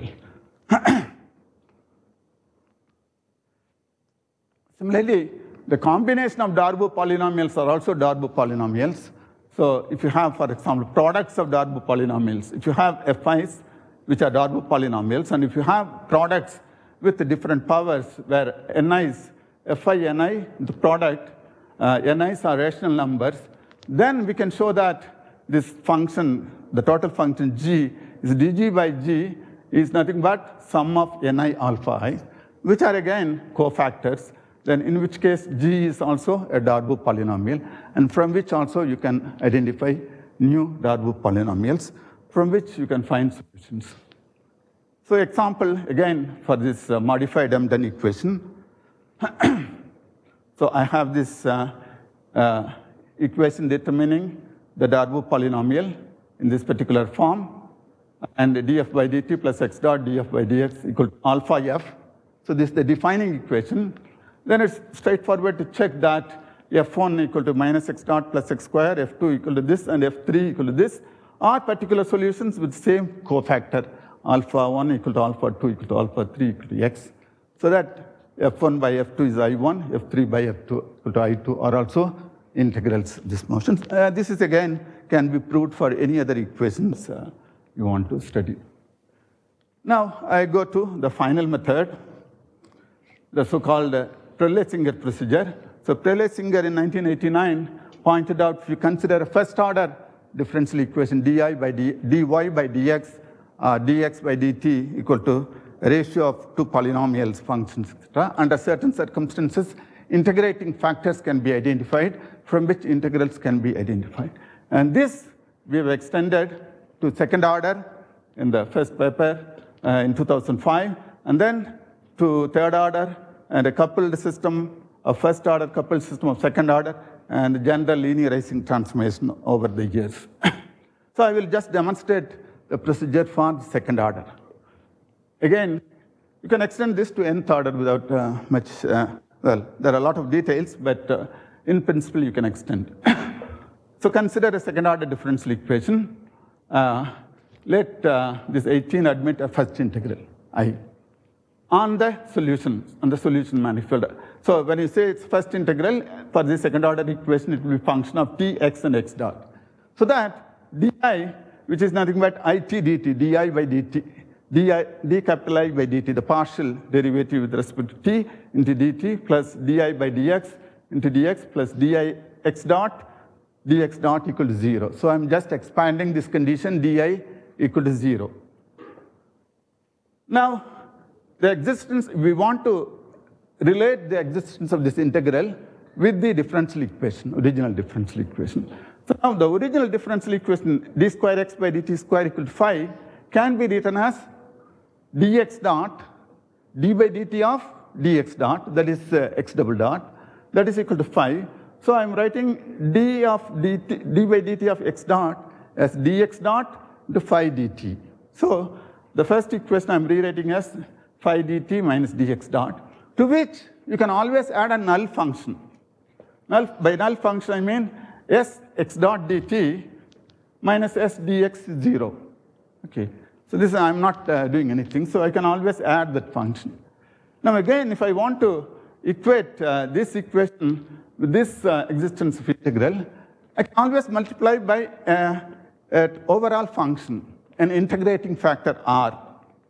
Similarly, the combination of Darboux polynomials are also Darboux polynomials. So if you have, for example, products of Darboux polynomials, if you have fi's, which are Darboux polynomials, and if you have products with different powers where ni's, fi ni, the product, ni's are rational numbers, then we can show that this function, the total function g, is dg by g is nothing but sum of ni alpha I, which are again cofactors. Then in which case g is also a Darboux polynomial, and from which also you can identify new Darboux polynomials, from which you can find solutions. So example, again, for this modified Emden equation. So I have this equation determining the Darboux polynomial in this particular form, and df by dt plus x dot df by dx equal to alpha f. So this is the defining equation. Then it's straightforward to check that f1 equal to minus x dot plus x square, f2 equal to this, and f3 equal to this are particular solutions with same cofactor, alpha 1 equal to alpha 2 equal to alpha 3 equal to x. So that f1 by f2 is I1, f3 by f2 equal to I2 are also integrals of this motion. This is again can be proved for any other equations you want to study. Now I go to the final method, the so-called Prelay-Singer procedure. So Prelay-Singer in 1989 pointed out, if you consider a first-order differential equation dy by dx, dx by dt equal to a ratio of two polynomials, functions, etc. Under certain circumstances, integrating factors can be identified from which integrals can be identified. And this we have extended to second order in the first paper in 2005, and then to third order, and a coupled system of first order, coupled system of second order, and general linearizing transformation over the years. So I will just demonstrate the procedure for the second order. Again, you can extend this to nth order without much, well, there are a lot of details, but in principle you can extend. So consider a second order differential equation. Let this 18 admit a first integral, I, on the solution manifold. So when you say it's first integral, for the second order equation, it will be function of t, x, and x dot. So that di, which is nothing but it dt, di by dt, d capital I by dt, the partial derivative with respect to t into dt, plus di by dx into dx, plus dx dot equal to 0. So I'm just expanding this condition, di equal to 0. Now, the existence, we want to relate the existence of this integral with the differential equation, original differential equation. So now the original differential equation, d square x by dt square equal to 5, can be written as dx dot, d by dt of dx dot, that is x double dot, that is equal to 5. So I'm writing d by dt of x dot as dx dot into phi dt. So the first equation I'm rewriting as phi dt minus dx dot, to which you can always add a null function. By null function, I mean s x dot dt minus s dx is 0. Okay. So this I'm not doing anything, so I can always add that function. Now again, if I want to equate this equation with this existence of integral, I can always multiply by an overall function, an integrating factor r.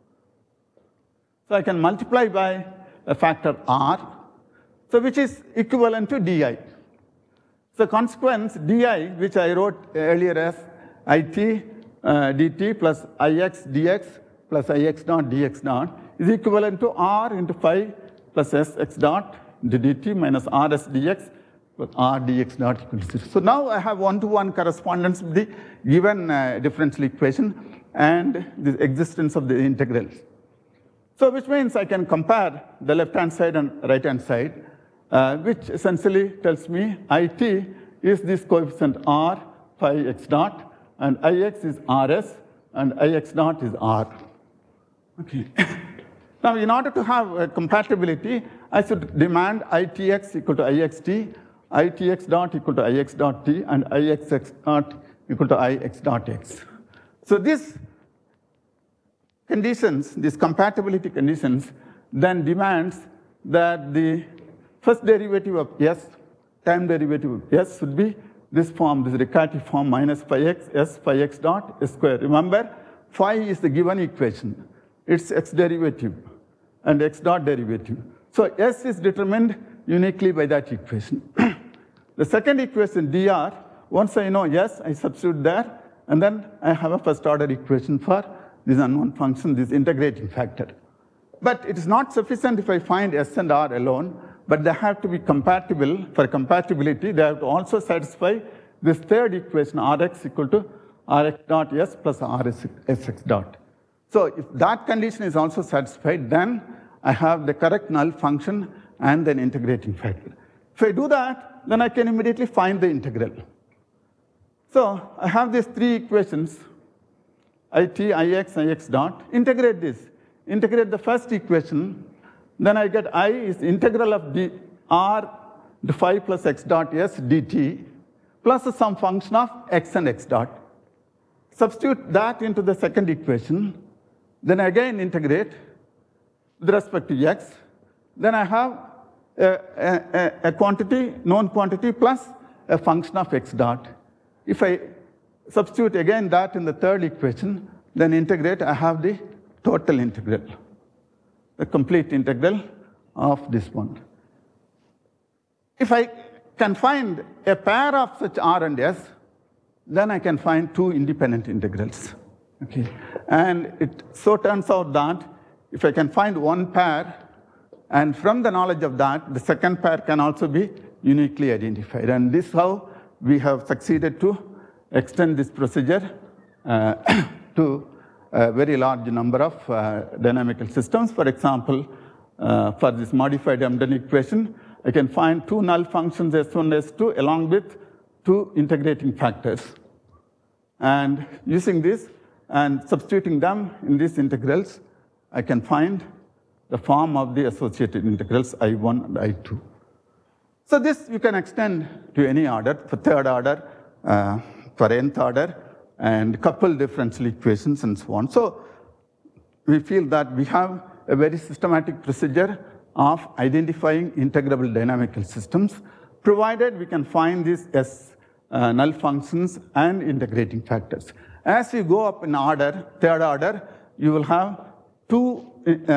So I can multiply by a factor r, so which is equivalent to di. So consequence di, which I wrote earlier as it dt plus ix dx plus ix dot dx dot is equivalent to r into phi plus sx dot into dt minus rs dx plus r dx dot equal to 0. So now I have one-to-one correspondence with the given differential equation and the existence of the integrals. So which means I can compare the left-hand side and right-hand side, which essentially tells me it is this coefficient r phi x dot, and ix is rs, and ix dot is r. Okay. Now, in order to have compatibility, I should demand itx equal to ixt, itx dot equal to ix dot t, and ixx dot equal to ix dot x. So these conditions, these compatibility conditions, then demands that the first derivative of s, time derivative of s, should be this form, this recursive form, minus phi x s phi x dot s square. Remember, phi is the given equation. It's x derivative and x dot derivative. So s is determined uniquely by that equation. The second equation, dr, once I know s, I substitute there, and then I have a first order equation for this unknown function, this integrating factor. But it is not sufficient if I find s and r alone, but they have to be compatible. For compatibility, they have to also satisfy this third equation, rx equal to rx dot s plus rsx dot. So if that condition is also satisfied, then I have the correct null function and then integrating factor. If I do that, then I can immediately find the integral. So I have these three equations, it, ix, ix dot. Integrate this. Integrate the first equation. Then I get I is integral of r to phi plus x dot s dt plus some function of x and x dot. Substitute that into the second equation. Then again integrate with respect to x. Then I have a quantity, known quantity, plus a function of x dot. If I substitute again that in the third equation, then integrate, I have the total integral, the complete integral of this one. If I can find a pair of such r and s, then I can find two independent integrals. Okay. And it so turns out that if I can find one pair, and from the knowledge of that, the second pair can also be uniquely identified. And this is how we have succeeded to extend this procedure to a very large number of dynamical systems. For example, for this modified Hamilton equation, I can find two null functions S1, S2 along with two integrating factors. And using this and substituting them in these integrals, I can find the form of the associated integrals I1 and I2. So this you can extend to any order, for third order, for nth order, and couple differential equations and so on. So we feel that we have a very systematic procedure of identifying integrable dynamical systems, provided we can find these S null functions and integrating factors. As you go up in order, third order, you will have two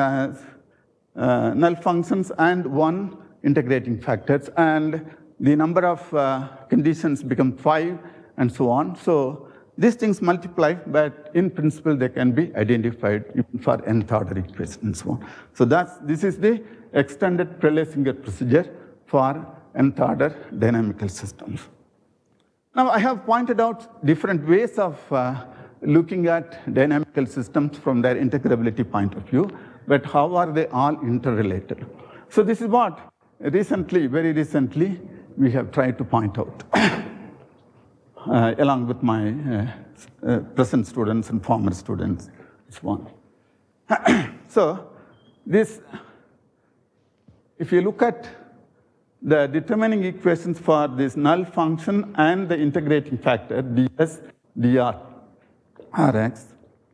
null functions and one integrating factors, and the number of conditions become 5 and so on. So these things multiply, but in principle they can be identified even for nth order equation and so on. So this is the extended Prelay-Singer procedure for nth order dynamical systems. Now I have pointed out different ways of looking at dynamical systems from their integrability point of view, but how are they all interrelated? So this is what recently, very recently, we have tried to point out. along with my present students and former students. It's one. So this, if you look at the determining equations for this null function and the integrating factor, ds, dr, rx,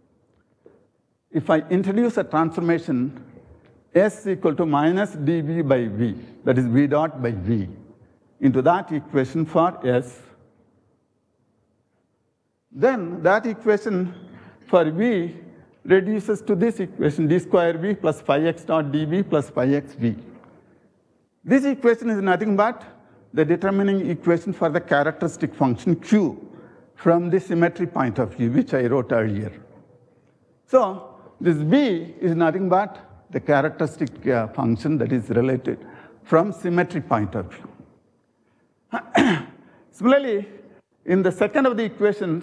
if I introduce a transformation s equal to minus dv by v, that is v dot by v, into that equation for s, then that equation for v reduces to this equation, d square v plus phi x dot dv plus phi x v. This equation is nothing but the determining equation for the characteristic function q from the symmetry point of view, which I wrote earlier. So this v is nothing but the characteristic function that is related from symmetry point of view. Similarly, in the second of the equations,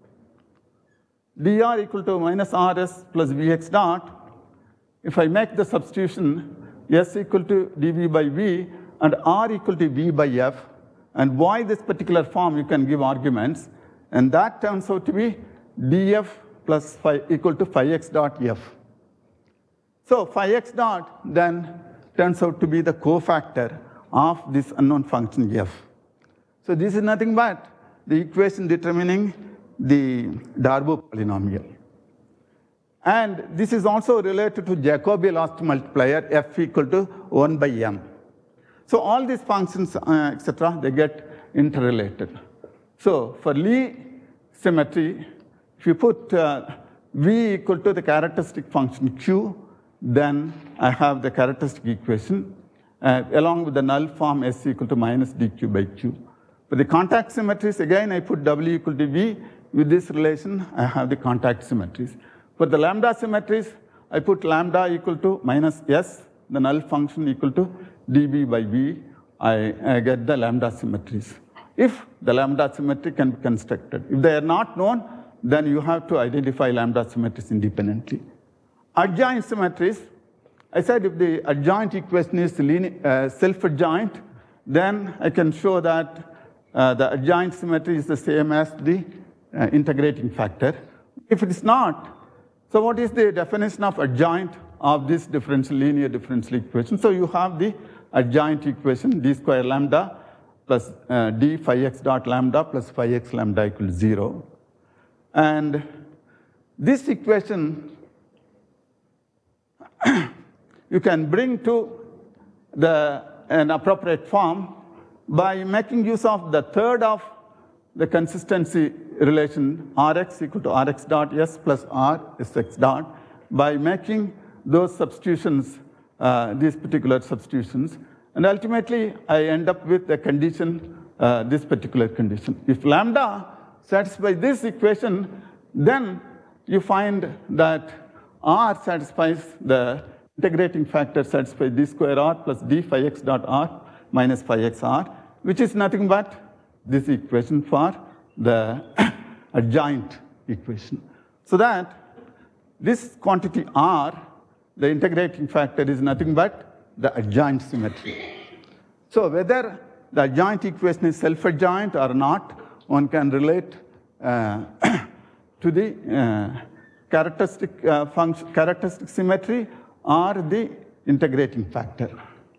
dr equal to minus rs plus vx dot, if I make the substitution s equal to dv by v and r equal to v by f, and why this particular form you can give arguments, and that turns out to be df plus phi equal to phi x dot f. So phi x dot then turns out to be the cofactor of this unknown function f. So this is nothing but the equation determining the Darboux polynomial. And this is also related to Jacobi last multiplier f equal to 1 by m. So all these functions, etc., they get interrelated. So for Lie symmetry, if you put v equal to the characteristic function q, then I have the characteristic equation along with the null form s equal to minus dq by q. For the contact symmetries, again, I put w equal to v. With this relation, I have the contact symmetries. For the lambda symmetries, I put lambda equal to minus s, the null function equal to dv by v. I get the lambda symmetries. If the lambda symmetry can be constructed. If they are not known, then you have to identify lambda symmetries independently. Adjoint symmetries, I said if the adjoint equation is self-adjoint, then I can show that the adjoint symmetry is the same as the integrating factor. If it is not, so what is the definition of adjoint of this linear differential equation? So you have the adjoint equation, d square lambda plus d phi x dot lambda plus phi x lambda equals 0. And this equation you can bring to an appropriate form by making use of the third of the consistency relation Rx equal to Rx dot S plus R Sx dot, by making those substitutions, these particular substitutions. And ultimately, I end up with a condition, this particular condition. If lambda satisfies this equation, then you find that R satisfies the integrating factor satisfies d square R plus d phi x dot R minus phi x R, which is nothing but this equation for the adjoint equation. So that this quantity R, the integrating factor, is nothing but the adjoint symmetry. So whether the adjoint equation is self-adjoint or not, one can relate to the characteristic symmetry or the integrating factor.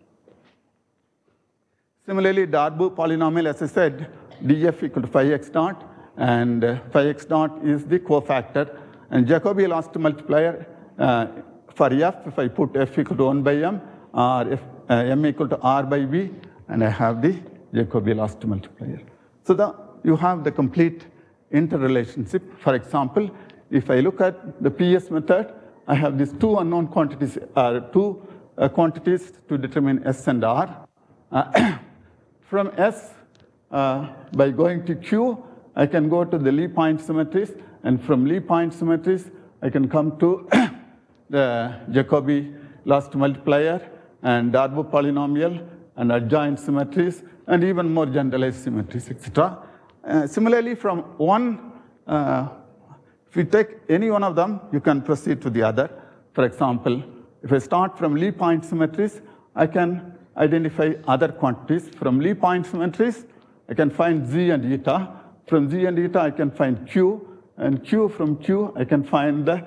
Similarly, Darboux polynomial, as I said, df equal to phi x dot, and phi x dot is the cofactor. And Jacobi last multiplier for f, if I put f equal to 1 by m, or if m equal to r by v, and I have the Jacobi last multiplier. So you have the complete interrelationship. For example, if I look at the PS method, I have these two unknown quantities, two quantities to determine S and R. From S, by going to Q, I can go to the Lie point symmetries, and from Lie point symmetries, I can come to the Jacobi last multiplier and Darboux polynomial and adjoint symmetries, and even more generalized symmetries, etc. Similarly, from one, if you take any one of them, you can proceed to the other. For example, if I start from Lie point symmetries, I can identify other quantities. From Lie point symmetries, I can find z and eta. From Z and eta, I can find Q, and Q from Q, I can find the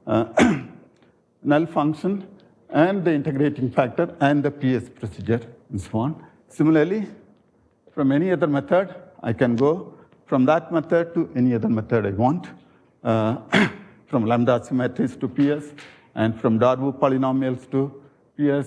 null function and the integrating factor and the PS procedure, and so on. Similarly, from any other method, I can go from that method to any other method I want, from lambda symmetries to PS, and from Darboux polynomials to PS,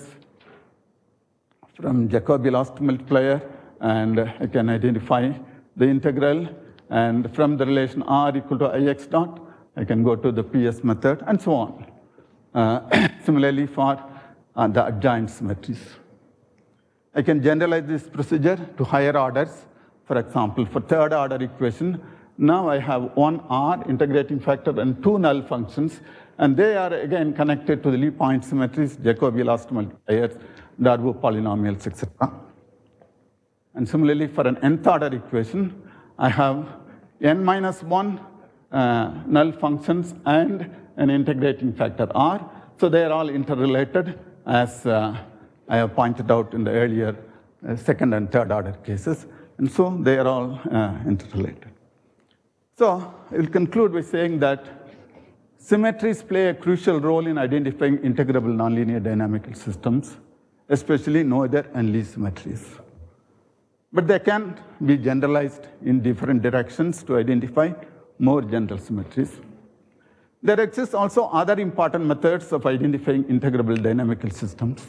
from Jacobi last multiplier, and I can identify the integral, and from the relation R equal to Ix dot, I can go to the PS method, and so on. Similarly for the adjoint symmetries. I can generalize this procedure to higher orders. For example, for third order equation, now I have one R integrating factor and two null functions, and they are again connected to the Lie point symmetries, Jacobi last multipliers, Darboux polynomials, etc. And similarly, for an nth order equation, I have n minus 1 null functions and an integrating factor R. So they are all interrelated, as I have pointed out in the earlier second and third order cases. And so they are all interrelated. So I will conclude by saying that symmetries play a crucial role in identifying integrable nonlinear dynamical systems, especially Noether and Lie symmetries. But they can be generalized in different directions to identify more general symmetries. There exist also other important methods of identifying integrable dynamical systems.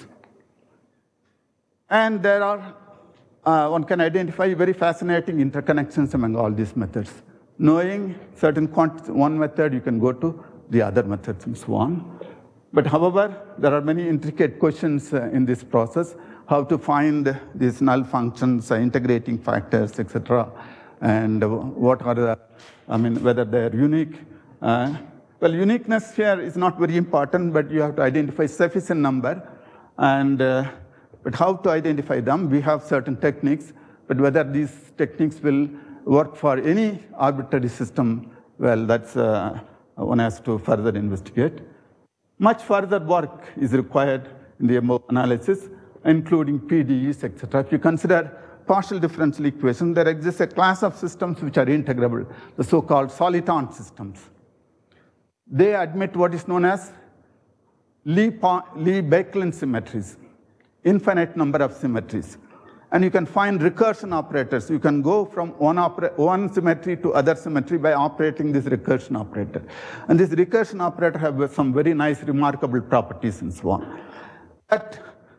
And there are, one can identify very fascinating interconnections among all these methods. Knowing certain quantities, one method, you can go to the other methods and so on. But however, there are many intricate questions in this process, how to find these null functions, integrating factors, etc. And what are the, whether they're unique. Well, uniqueness here is not very important, but you have to identify sufficient number. And, but how to identify them? We have certain techniques, but whether these techniques will work for any arbitrary system, well, that's one has to further investigate. Much further work is required in the above analysis, including PDEs, etc. If you consider partial differential equations, there exists a class of systems which are integrable, the so-called soliton systems. They admit what is known as Lie-Backlund symmetries, infinite number of symmetries. And you can find recursion operators. You can go from one symmetry to other symmetry by operating this recursion operator. And this recursion operator has some very nice, remarkable properties and so on. But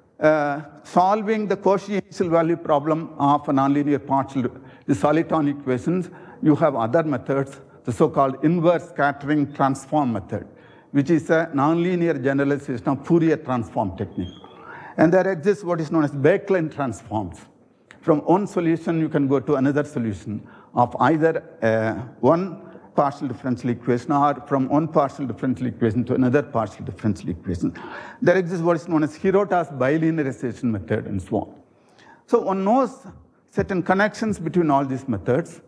solving the Cauchy initial value problem of a nonlinear partial, the soliton equations, you have other methods, the so-called inverse scattering transform method, which is a nonlinear generalization of Fourier transform technique. And there exists what is known as Backlund transforms. From one solution, you can go to another solution of either one partial differential equation or from one partial differential equation to another partial differential equation. There exists what is known as Hirota's bilinearization method and so on. So one knows certain connections between all these methods,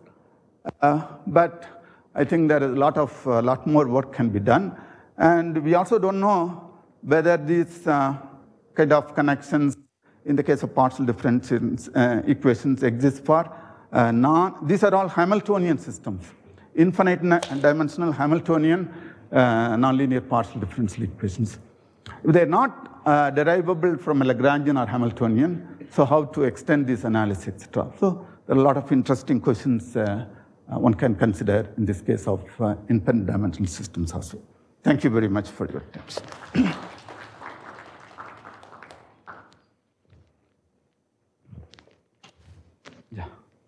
but I think there is a lot more work can be done. And we also don't know whether these kind of connections in the case of partial differential equations exist for these are all Hamiltonian systems, infinite dimensional Hamiltonian nonlinear partial differential equations. If they're not derivable from a Lagrangian or Hamiltonian, so how to extend this analysis, etc. So there are a lot of interesting questions one can consider in this case of infinite dimensional systems also. Thank you very much for your attention. Yeah.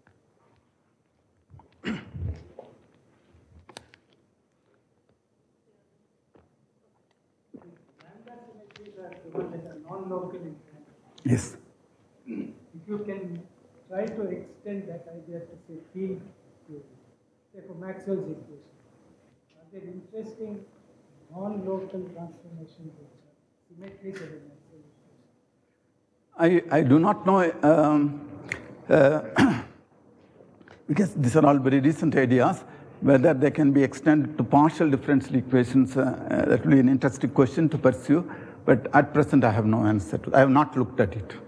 Non-local. Yes. If you can try to extend that idea to say field theory, say for Maxwell's equation, are there interesting non-local transformations which are symmetric of the Maxwell equation? I do not know, because these are all very recent ideas, whether they can be extended to partial differential equations. That will be an interesting question to pursue, but at present I have no answer to it. I have not looked at it.